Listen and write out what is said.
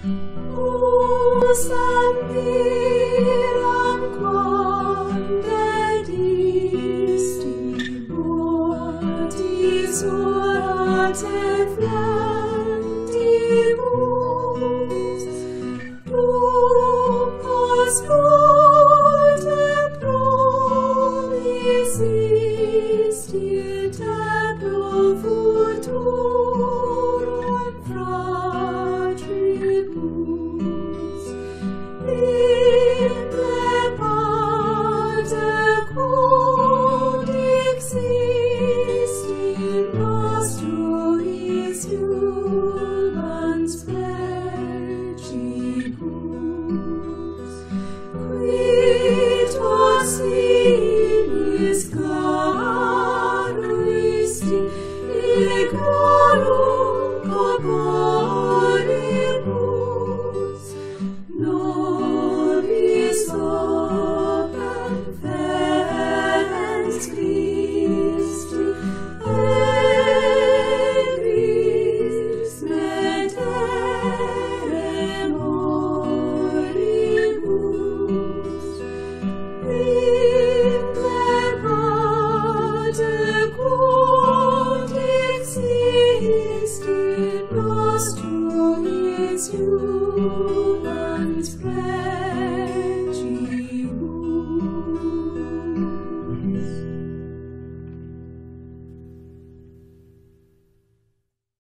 Usam viram quam dedisti mortis orate flentibus, dum post mortem promis istite pro futurum fratribus. Inde parte quod existit nostris iubans plecibus, quid vos finis claruisti equalum corporibus, nobis opem fens Christi egris metere moribus. Inde parte quod existit nostris iubans